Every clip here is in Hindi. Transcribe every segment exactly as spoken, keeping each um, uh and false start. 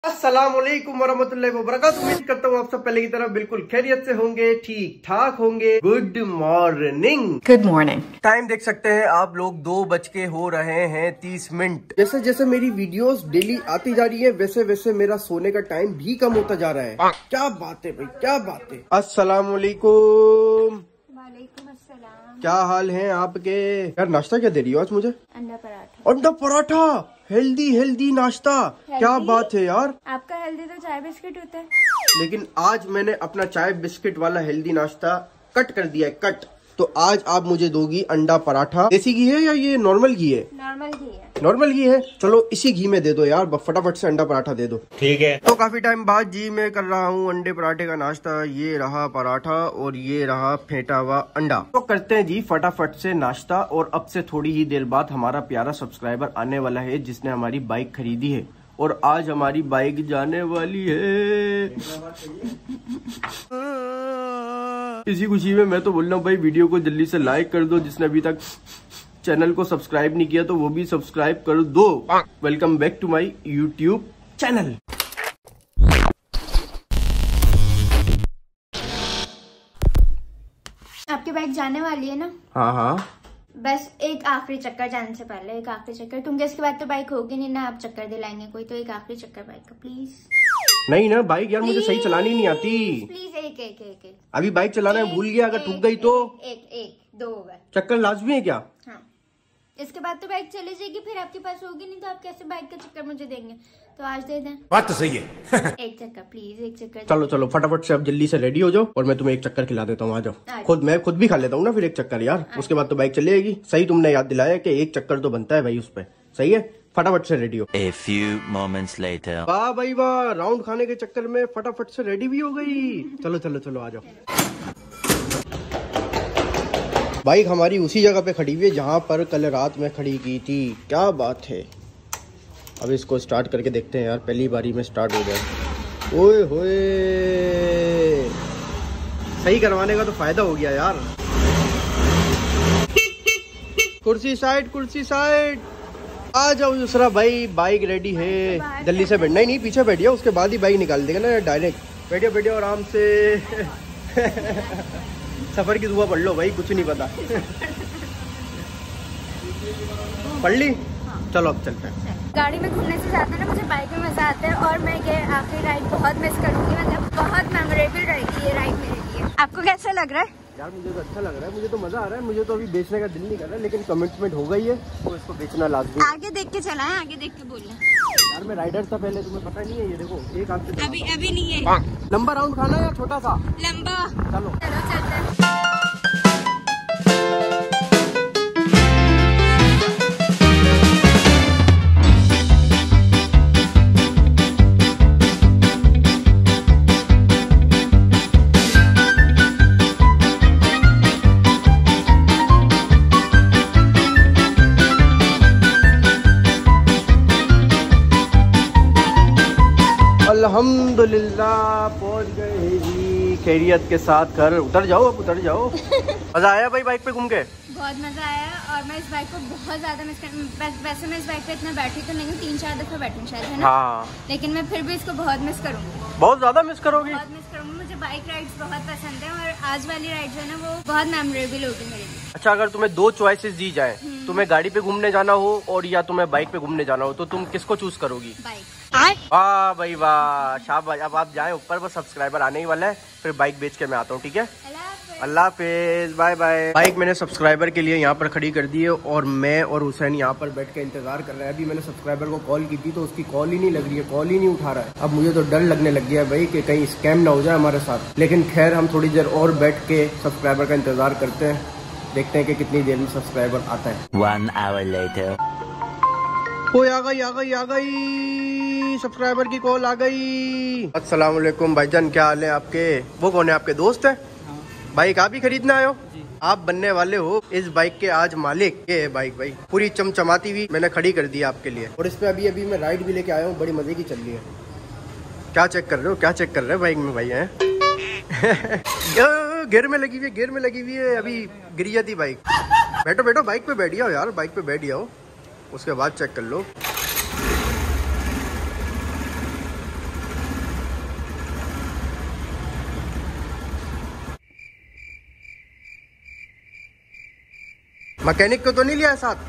अस्सलाम वालेकुम वरहमतुल्लाहि वबरकातुहू। उम्मीद करता हूँ आप सब पहले की तरह बिल्कुल खैरियत से होंगे, ठीक ठाक होंगे। Good morning. Good morning. Time देख सकते हैं आप लोग, दो बज के हो रहे हैं तीस मिनट। जैसे जैसे मेरी वीडियोस डेली आती जा रही है वैसे वैसे मेरा सोने का टाइम भी कम होता जा रहा है। क्या बात है भाई, क्या बात है। अस्सलाम वालेकुम। वालेकुम अस्सलाम। क्या हाल है आपके? यार नाश्ता क्या दे रही हो आज मुझे? अंडा पराठा। अंडा पराठा, हेल्दी हेल्दी नाश्ता। क्या बात है यार। आपका हेल्दी तो चाय बिस्किट होता है, लेकिन आज मैंने अपना चाय बिस्किट वाला हेल्दी नाश्ता कट कर दिया है, कट। तो आज आप मुझे दोगी अंडा पराठा। देसी घी है या ये नॉर्मल घी है? नॉर्मल घी है। नॉर्मल घी है, चलो इसी घी में दे दो यार, फटाफट से अंडा पराठा दे दो। ठीक है। तो काफी टाइम बाद जी मैं कर रहा हूँ अंडे पराठे का नाश्ता। ये रहा पराठा और ये रहा फेंटा हुआ अंडा। तो करते हैं जी फटाफट से नाश्ता। और अब से थोड़ी ही देर बाद हमारा प्यारा सब्सक्राइबर आने वाला है जिसने हमारी बाइक खरीदी है और आज हमारी बाइक जाने वाली है। इसी खुशी में मैं तो बोल रहा हूँ भाई, वीडियो को जल्दी से लाइक कर दो। जिसने अभी तक चैनल को सब्सक्राइब नहीं किया तो वो भी सब्सक्राइब कर दो। Welcome back to my YouTube channel. आपकी बाइक जाने वाली है ना? हाँ हाँ, बस एक आखिरी चक्कर जाने से पहले, एक आखिरी चक्कर। क्योंकि इसके बाद तो बाइक होगी नहीं ना, आप चक्कर दिलाएंगे कोई, तो एक आखिरी चक्कर बाइक का प्लीज। नहीं ना बाइक यार, मुझे सही चलानी नहीं आती। प्लीज एक एक एक एक अभी बाइक चलाना भूल गया, अगर ठुक गई तो एक एक दो होगा। चक्कर लाजमी है क्या? हाँ, इसके बाद तो बाइक चली जाएगी, फिर आपके पास होगी नहीं तो आप कैसे बाइक का चक्कर मुझे देंगे? तो आज दे दें। बात तो सही है। एक चक्कर प्लीज, एक चक्कर। चलो चलो फटाफट से अब जल्दी से रेडी हो जाओ और मैं तुम्हें एक चक्कर खिला देता हूँ। आ जाओ। आ खुद मैं खुद भी खा लेता हूँ ना फिर एक चक्कर यार, उसके बाद तो बाइक चलेगी। सही तुमने याद दिलाया कि एक चक्कर तो बनता है भाई उस पर। सही है, फटाफट से रेडी हो। A few moments later. वाह भाई वाह, राउंड खाने के चक्कर में फटाफट से रेडी भी हो गई। चलो चलो चलो आ जाओ। बाइक हमारी उसी जगह पे खड़ी हुई है जहाँ पर कल रात में खड़ी की थी। क्या बात है। अब इसको स्टार्ट करके देखते हैं यार, पहली बारी में स्टार्ट हो जाए। ओए होए, सही करवाने का तो फायदा हो गया यार। कुर्सी साइड, कुर्सी साइड। आ जाओ दूसरा भाई, बाइक रेडी है। जल्दी से बैठना ही नहीं, पीछे बैठिए, उसके बाद ही बाइक निकाल देगा ना डायरेक्ट। बैठिए बैठिए आराम से। सफर की दुआ पढ़ लो भाई, कुछ नहीं पता। पढ़ ली? चलो अब चलते हैं। गाड़ी में घूमने से ज्यादा ना मुझे बाइक में मजा आता है और मैं ये आखिरी राइड बहुत मिस करूंगी। मतलब बहुत मेमोरेबल रहेगी ये राइड मेरे लिए। आपको कैसा लग रहा है? यार मुझे तो अच्छा लग रहा है, मुझे तो मजा आ रहा है। मुझे तो अभी बेचने का दिल नहीं कर रहा है, लेकिन कमिटमेंट हो गई है तो इसको बेचना लाजमी। आगे देख के चलाएं, आगे देख के बोलना। यार मैं राइडर था पहले, तुम्हें पता नहीं है। ये देखो एक हाथ से अभी अभी नहीं है। लंबा राउंड खाना है या छोटा सा? लंबा। चलो चलो चलते हैं। अल्हम्दुलिल्लाह पहुंच गए जी खैरियत के साथ घर। उतर जाओ अब, उतर जाओ। मजा आया भाई बाइक पे घूम के? बहुत मजा आया और मैं इस बाइक को बहुत ज्यादा मिस कर। वैसे मैं इस बाइक पे इतना बैठी तो नहीं हूँ, तीन चार दफा बैठी शायद, है ना? हाँ, लेकिन मैं फिर भी इसको बहुत मिस करूंगी। बहुत ज्यादा मिस करोगी? बहुत मिस करूंगी। मुझे बाइक राइड्स बहुत पसंद है और आज वाली राइड जो है ना वो बहुत मेमोरेबल होगी मेरे लिए। अच्छा, अगर तुम्हें दो चॉइसेस दी जाए, तुम्हें गाड़ी पे घूमने जाना हो और या तुम्हें बाइक पे घूमने जाना हो, तो तुम किसको चूज करोगी? बाइक। वाह भाई वाह, शाबाश। अब आप जाएं ऊपर, बस सब्सक्राइबर आने ही वाला है, फिर बाइक बेच के मैं आता हूँ। ठीक है, अल्लाह हाफिज, बाय बाय। बाइक मैंने सब्सक्राइबर के लिए यहाँ पर खड़ी कर दी है और मैं और हुसैन यहाँ पर बैठ के इंतजार कर रहे हैं। अभी मैंने सब्सक्राइबर को कॉल की थी तो उसकी कॉल ही नहीं लग रही है, कॉल ही नहीं उठा रहा है। अब मुझे तो डर लगने लग गया है भाई कि कहीं स्कैम ना हो जाए हमारे साथ। लेकिन खैर, हम थोड़ी देर और बैठ के सब्सक्राइबर का इंतजार करते हैं, देखते हैं कि कितनी देर में सब्सक्राइबर आता है। One hour later. कोई आ गई, आ गई, आ गई, सब्सक्राइबर की कॉल आ गई। अस्सलाम वालेकुम भाईजान, क्या हाल है आपके? वो कौन है, आपके दोस्त है? हाँ। बाइक आप ही खरीदना आए हो? आप बनने वाले हो इस बाइक के आज मालिक। ये है बाइक भाई, पूरी चमचमाती हुई मैंने खड़ी कर दी आपके लिए। और इस पे अभी अभी मैं राइड भी लेके आया हूँ, बड़ी मजे की चल रही है। क्या चेक कर रहे हो, क्या चेक कर रहे हो बाइक में भाई? है गियर में लगी हुई है, गियर में लगी हुई है, अभी गिरी जाती बाइक। बैठो बैठो, बाइक पे बैठ जाओ यार, बाइक पे बैठ जाओ, उसके बाद चेक कर लो। मैकेनिक को तो नहीं लिया साथ?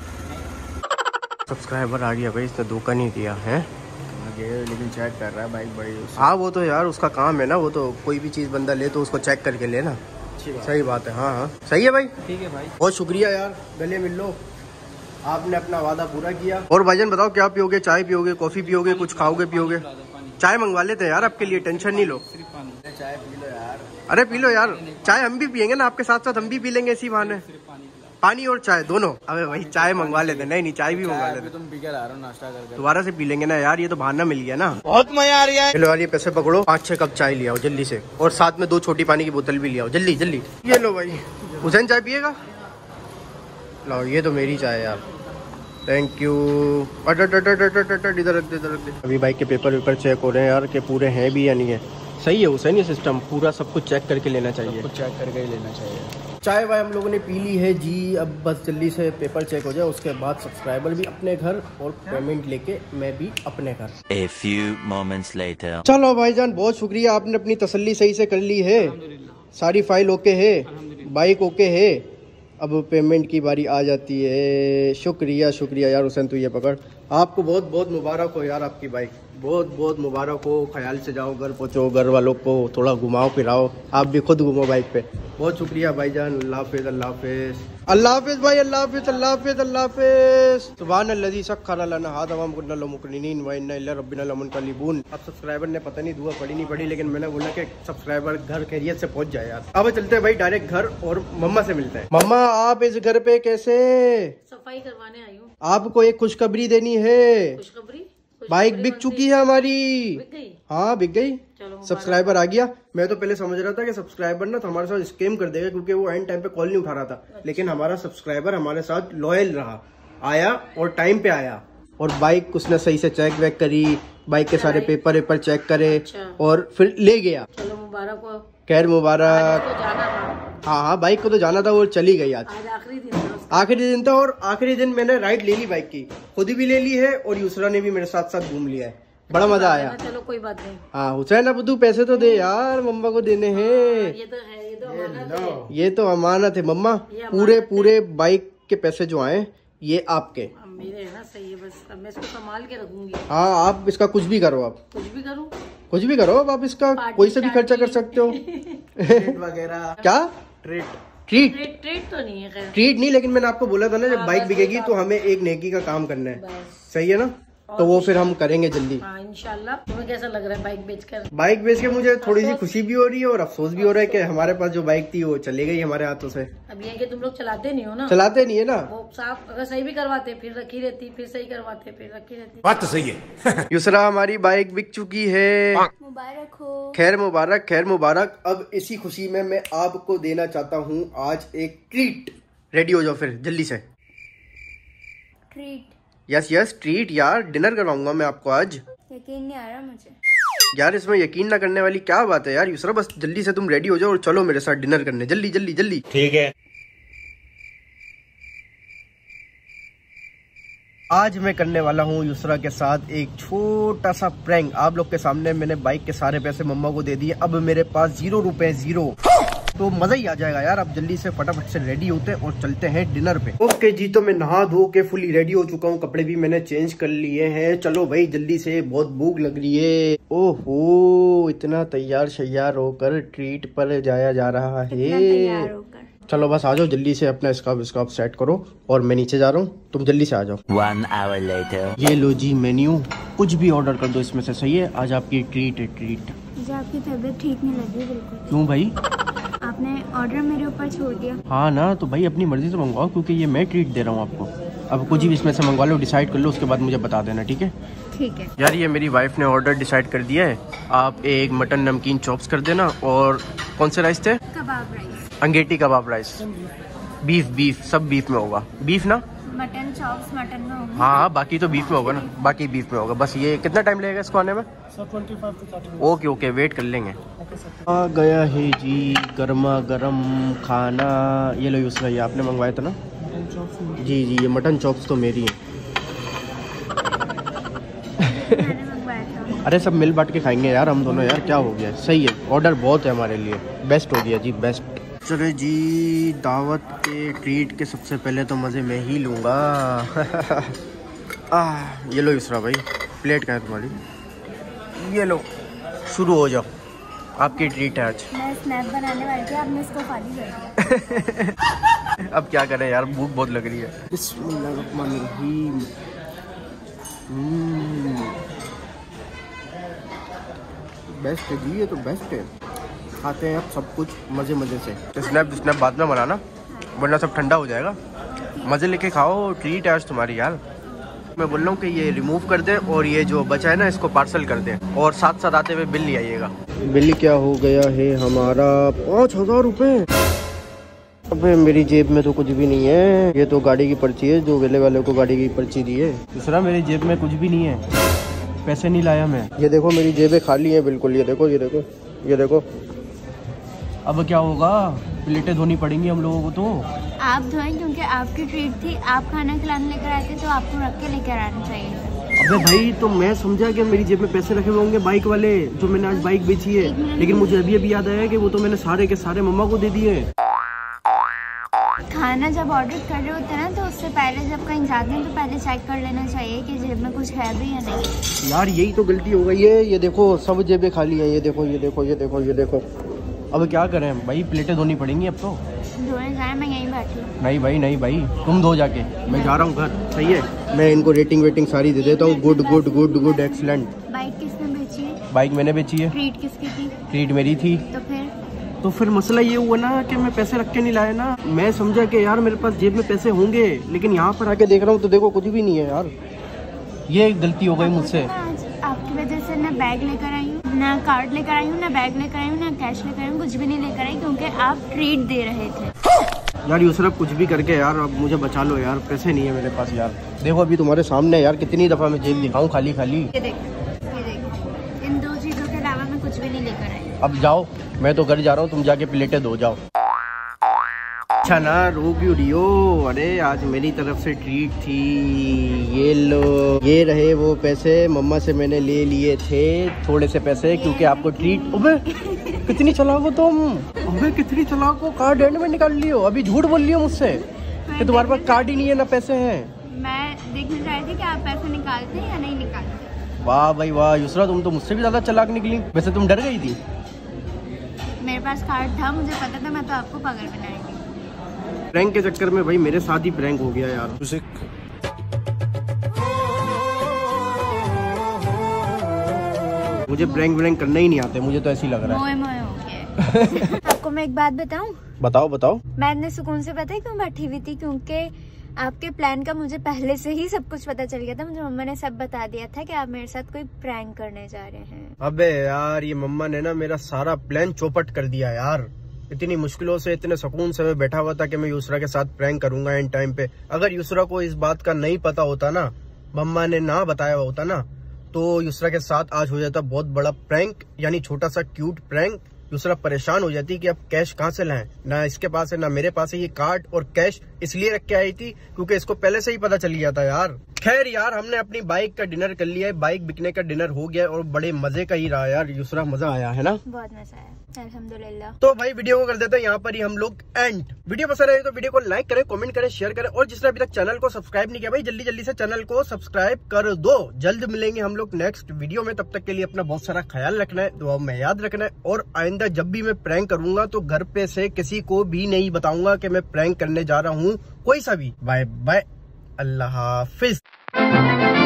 सब्सक्राइबर आ गया भाई, इसने धोखा नहीं दिया है, लेकिन चेक कर रहा है बाइक बड़ी। हाँ वो तो यार उसका काम है ना, वो तो कोई भी चीज़ बंदा ले तो उसको चेक करके लेना। सही बात है। हाँ हाँ सही है भाई। ठीक है भाई, बहुत शुक्रिया यार, गले मिल लो, आपने अपना वादा पूरा किया। और भाईजान बताओ क्या पियोगे? चाय पियोगे, कॉफी पियोगे, कुछ खाओगे पियोगे? चाय मंगवा लेते हैं यार आपके लिए, टेंशन नहीं लो। चाय पी लो यार। अरे पी लो यार, चाय हम भी पियेंगे ना आपके साथ साथ, हम भी पी लेंगे इसी बहाने। पानी और चाय दोनों? अबे भाई चाय मंगवा लेते। नहीं नहीं चाय भी मंगवा लेते। तुम पी के ला रहे हो नाश्ता करके, दोबारा से पी लेंगे ना यार, ये तो बहाना मिल गया ना। बहुत मजा आ रहा है। चलो यार ये पैसे पकड़ो, पाँच छह कप चाय लिया जल्दी से, और साथ में दो छोटी पानी की बोतल भी लिया जल्दी जल्दी। ये लो भाई, हुसैन चाय पिएगा? लो ये तो मेरी चाय यार, थैंक यू। इधर रख दे इधर रख दे। अभी बाइक के पेपर वेपर चेक हो रहे हैं यार कि पूरे हैं भी या नहीं है। सही है हुसैन, ये सिस्टम पूरा सब कुछ चेक करके लेना चाहिए। कुछ चेक करके ही लेना चाहिए। चाय वाय हम लोगों ने पी ली है जी, अब बस जल्दी से पेपर चेक हो जाए, उसके बाद सब्सक्राइबर भी अपने घर और पेमेंट लेके मैं भी अपने घर। A few moments later. चलो भाईजान बहुत शुक्रिया, आपने अपनी तसल्ली सही से कर ली है, सारी फाइल ओके है, बाइक ओके है, अब पेमेंट की बारी आ जाती है। शुक्रिया शुक्रिया यार हुसैन, तू ये पकड़, आपको बहुत बहुत मुबारक हो यार, आपकी बाइक बहुत बहुत मुबारक हो। ख्याल से जाओ, घर पहुँचो, घर वालों को थोड़ा घुमाओ फिराओ, आप भी खुद घूमो बाइक पे। बहुत शुक्रिया भाईजान, अल्लाह हाफिज़ अल्लाह हाफिज़ अल्लाह हाफिज़ भाई, अल्लाह हाफिज़ अल्लाह हाफिज़ अल्लाह हाफिज़। सुभान अल्लज़ी सख्खर लना हाज़ा व मा कुन्ना लहू मुक़रिनीन व इन्ना इला रब्बिना लमुनक़लिबून। अब सब्सक्राइबर ने पता नहीं दुआ पड़ी नहीं पड़ी, लेकिन मैंने बोला कि सब्सक्राइबर घर खैरियत से पहुंच जाए यार। अब चलते हैं भाई डायरेक्ट घर और मम्मा से मिलते हैं। मम्मा आप इस घर पे कैसे? सफाई करवाने आई हूँ। आपको एक खुशखबरी देनी है। खुशखबरी? बाइक बिक चुकी है हमारी। बिक गई? हाँ बिक गई, सब्सक्राइबर आ गया। मैं तो पहले समझ रहा था कि सब्सक्राइबर ना तो हमारे साथ स्कैम कर देगा, क्योंकि वो एंड टाइम पे कॉल नहीं उठा रहा था। अच्छा। लेकिन हमारा सब्सक्राइबर हमारे साथ लॉयल रहा, आया और टाइम पे आया, और बाइक उसने सही से चेक वेक करी, बाइक के सारे पेपर वेपर चेक करे। अच्छा। और फिर ले गया। चलो मुबारक हो। खैर मुबारक। तो जाना था। हाँ हाँ बाइक को तो जाना था, वो चली गई आज। आज आखिरी दिन था। आखिरी दिन था, और आखिरी दिन मैंने राइड ले ली बाइक की, खुद भी ले ली है और यूसरा ने भी मेरे साथ साथ घूम लिया है, बड़ा मजा आया। चलो कोई बात नहीं। हाँ हुसैन अब तू पैसे तो दे यार, मम्मा को देने हैं। ये तो है, ये तो अमानत है। ये तो अमानत है मम्मा, पूरे पूरे बाइक के पैसे जो आए ये आपके। मेरे है ना, सही है, बस अब मैं इसको संभाल के रखूंगी। हाँ आप इसका कुछ भी करो, आप कुछ भी करूँ, कुछ भी करो, अब आप इसका कोई से भी खर्चा कर सकते हो। वगैरह क्या? ट्रीट ट्रीट ट्रीट ट्रीट तो नहीं है, खैर ट्रीट नहीं, लेकिन मैंने आपको बोला था ना जब बाइक बिकेगी तो हमें एक नेकी का काम करना है, सही है ना? तो वो फिर हम करेंगे जल्दी। हाँ इंशाल्लाह। तुम्हें कैसा लग रहा है बाइक बेचकर? बाइक बेच के मुझे थोड़ी सी खुशी भी हो रही है और अफसोस भी हो रहा है कि हमारे पास जो बाइक थी वो चली गई हमारे हाथों से। अब ये कि तुम लोग चलाते नहीं हो ना। चलाते नहीं है ना, वो साफ अगर सही भी करवाते फिर रखी रहती, फिर सही करवाते फिर रखी रहती। बात तो सही है। युसरा हमारी बाइक बिक चुकी है, मुबारक हो। खैर मुबारक खैर मुबारक। अब इसी खुशी में मैं आपको देना चाहता हूँ आज एक ट्रीट। रेडी हो जाओ फिर जल्दी से। ट्रीट? यस यस ट्रीट यार, डिनर करवाऊंगा मैं आपको आज। यकीन नहीं आ रहा मुझे यार, इसमें यकीन ना करने वाली क्या बात है यार। युसरा बस जल्दी से तुम रेडी हो जाओ और चलो मेरे साथ डिनर करने, जल्दी जल्दी जल्दी। ठीक है। आज मैं करने वाला हूँ युसरा के साथ एक छोटा सा प्रैंक। आप लोग के सामने मैंने बाइक के सारे पैसे मम्मा को दे दिए, अब मेरे पास जीरो रुपए जीरो, तो मजा ही आ जाएगा यार। अब जल्दी से फटाफट से रेडी होते हैं और चलते हैं डिनर पे। ओके जी, तो मैं नहा धो के फुली रेडी हो चुका हूँ, कपड़े भी मैंने चेंज कर लिए हैं। चलो भाई जल्दी से, बहुत भूख लग रही है। ओहो इतना तैयार शैयार होकर ट्रीट पर जाया जा रहा है। चलो बस आ जाओ जल्दी से, अपना स्कार्फ स्कार्फ सेट करो और मैं नीचे जा रहा हूँ, तुम जल्दी से आ जाओ। One hour later. ये लो जी मेन्यू, कुछ भी ऑर्डर कर दो इसमें से, सही है? आज आपकी ट्रीट है ट्रीट। मुझे आपकी तबीयत ठीक नहीं लगी बिल्कुल। क्यों भाई? आपने ऑर्डर मेरे ऊपर छोड़ दिया। हाँ ना, तो भाई अपनी मर्जी से मंगवाओ, क्योंकि ये मैं ट्रीट दे रहा हूँ आपको। अब कुछ भी इसमें से मंगवा लो, डिसाइड कर लो, उसके बाद मुझे बता देना, ठीक है? ठीक है यार। ये मेरी वाइफ ने ऑर्डर डिसाइड कर दिया है, आप एक मटन नमकीन चॉप्स कर देना, और कौन से राइस थे? कबाब राइस। अंगेठी कबाब राइस। बीफ बीफ सब बीफ में होगा, बीफ ना? मटन चॉप्स मटन में होगा। हाँ बाकी तो बीफ में होगा ना, बाकी बीफ में होगा। बस ये कितना टाइम लगेगा इसको आने में? ओके ओके वेट कर लेंगे। आ गया है जी गर्मा गर्म खाना। ये लो यूसरा, ये आपने मंगवाया था ना? जी जी, ये मटन चॉप्स तो मेरी है। अरे सब मिल बांट के खाएंगे यार हम दोनों। यार क्या हो गया, सही है, ऑर्डर बहुत है हमारे लिए, बेस्ट हो गया जी बेस्ट। चले जी, दावत के ट्रीट के सबसे पहले तो मज़े मैं ही लूँगा। आ ये लो इसरा भाई, प्लेट का है तुम्हारी, ये लो, शुरू हो जाओ, आपकी ट्रीट है आज। मैं स्नैप बनाने वाली थी, आपने इसको खाली कर दिया। अब क्या करें यार, भूख बहुत लग रही है। बिस्मिल्लाहिर्रहमानिर्रहीम। बेस्ट है जी, ये तो बेस्ट है। खाते हैं अब सब कुछ मज़े मज़े से। तो स्नैप स्नैप बाद में बनाना, वरना सब ठंडा हो जाएगा। मज़े लेके खाओ, ट्रीट है आज तुम्हारी यार। मैं बोल रहा हूँ कि ये रिमूव कर दें और ये जो बचा है ना इसको पार्सल कर दें, और साथ साथ आते हुए बिल ले आइएगा। बिल क्या हो गया है हमारा, पाँच हजार रुपये। अबे मेरी जेब में तो कुछ भी नहीं है, ये तो गाड़ी की पर्ची है, जो वेले वाले को गाड़ी की पर्ची दी है। दूसरा मेरी जेब में कुछ भी नहीं है, पैसे नहीं लाया मैं। ये देखो मेरी जेबें खाली हैं बिल्कुल, ये देखो ये देखो ये देखो। अब क्या होगा, प्लेटें धोनी पड़ेंगी हम लोगों को। तो आप धोएं क्योंकि आपकी ट्रीट थी, आप खाना खिलाने लेकर आए थे, तो आपको रख के लेकर आना चाहिए। अबे भाई तो मैं समझा कि मेरी जेब में पैसे रखे हुए होंगे बाइक वाले, जो मैंने आज बाइक बेची है, लेकिन मुझे अभी अभी याद आया कि वो तो मैंने सारे के सारे मम्मा को दे दिए। खाना जब ऑर्डर कर रहे होते हैं ना, तो उससे पहले जब कहीं जाते हैं तो पहले चेक कर लेना चाहिए कि जेब में कुछ है भी या नहीं। यार यही तो गलती हो गई है, ये देखो सब जेबें खाली हैं, ये देखो ये देखो ये देखो ये देखो। अब क्या करें भाई, प्लेटें धोनी पड़ेंगी अब तो। धोने जाए, मैं यहीं बैठी हूँ। नहीं भाई नहीं भाई, तुम धो जाके, मैं जा रहा हूँ घर। सही है, मैं इनको रेटिंग वेटिंग सारी दे देता हूँ। Good good good good excellent. Bike किसने बेची है? बाइक मैंने बेची है। ट्रीट किसकी थी? ट्रीट मेरी थी। तो फिर तो फिर मसला ये हुआ ना कि मैं पैसे रख के नहीं लाया ना। मैं समझा कि यार मेरे पास जेब में पैसे होंगे, लेकिन यहाँ पर आके देख रहा हूँ तो देखो कुछ भी नहीं है यार। ये गलती हो गई मुझसे। आपकी वजह से ना बैग लेकर आई हूँ, ना कार्ड लेकर आई हूँ, ना बैग लेकर आई हूँ, ना कैश लेकर आई हूँ, कुछ भी नहीं लेकर आई, क्योंकि आप ट्रीट दे रहे थे। यार यूसरा कुछ भी करके यार अब मुझे बचा लो यार, पैसे नहीं है मेरे पास यार। देखो अभी तुम्हारे सामने यार, कितनी दफा मैं जेब दिखाऊं खाली खाली। ये देखो ये देखो, इन दो चीजों के अलावा मैं कुछ भी नहीं लेकर आई। अब जाओ, मैं तो घर जा रहा हूँ, तुम जाके प्लेटें धो जाओ। अच्छा ना, रो क्यों रही हो? अरे आज मेरी तरफ से ट्रीट थी, ये लो, ये रहे वो पैसे, मम्मा से मैंने ले लिए थे थोड़े से पैसे, क्योंकि आपको ट्रीट। अबे कितनी चालाक हो तुम, अबे कितनी चालाक हो, कार्ड एंड में निकाल लियो। अभी झूठ बोल लियो मुझसे कि तुम्हारे पास कार्ड ही नहीं है ना पैसे हैं। मैं देखना चाह रही थी कि आप पैसे निकालते हैं या नहीं निकालते। वाह भाई वाह यूसरा, तुम तो मुझसे भी ज्यादा चालाक निकली। वैसे तुम डर गई थी। मेरे पास कार्ड था, मुझे पता था, मैं तो आपको पागल बनाएगी। प्रैंक के चक्कर में भाई मेरे साथ ही प्रैंक हो गया यार। मुझे प्रैंक व्रैंक करना ही नहीं आते, मुझे तो ऐसे ही लग रहा है। मोए मोए हो गया। आपको मैं एक बात बताऊं? बताओ बताओ। मैं इतने सुकून से पता है क्यों बैठी हुई थी, क्योंकि आपके प्लान का मुझे पहले से ही सब कुछ पता चल गया था। मुझे मम्मा ने सब बता दिया था कि आप मेरे साथ कोई प्रैंक करने जा रहे हैं। अबे यार ये मम्मा ने ना मेरा सारा प्लान चौपट कर दिया यार। इतनी मुश्किलों से, इतने सुकून से मैं बैठा हुआ था कि मैं यूसरा के साथ प्रैंक करूंगा एंड टाइम पे। अगर यूसरा को इस बात का नहीं पता होता ना, मम्मा ने ना बताया होता ना, तो यूसरा के साथ आज हो जाता बहुत बड़ा प्रैंक, यानी छोटा सा क्यूट प्रैंक। यूसरा परेशान हो जाती कि अब कैश कहाँ से लाएं, ना इसके पास है ना मेरे पास है। ये कार्ड और कैश इसलिए रख के आई थी क्योंकि इसको पहले से ही पता चल गया था यार। खैर यार, हमने अपनी बाइक का डिनर कर लिया है, बाइक बिकने का डिनर हो गया और बड़े मजे का ही रहा यार। यूसरा मजा आया है ना? बहुत मजा आया अल्हम्दुलिल्लाह। तो भाई वीडियो को कर देते हैं यहाँ पर ही हम लोग एंड। वीडियो पसंद आए तो वीडियो को लाइक करें, कमेंट करें, शेयर करें, और जिसने अभी तक चैनल को सब्सक्राइब नहीं किया भाई जल्दी जल्दी से चैनल को सब्सक्राइब कर दो। जल्द मिलेंगे हम लोग नेक्स्ट वीडियो में, तब तक के लिए अपना बहुत सारा ख्याल रखना है, दुआ में याद रखना है। और आइंदा जब भी मैं प्रैंक करूंगा तो घर पे से किसी को भी नहीं बताऊंगा कि मैं प्रैंक करने जा रहा हूँ, कोई सा भी। बाय बाय, अल्लाह हाफिज।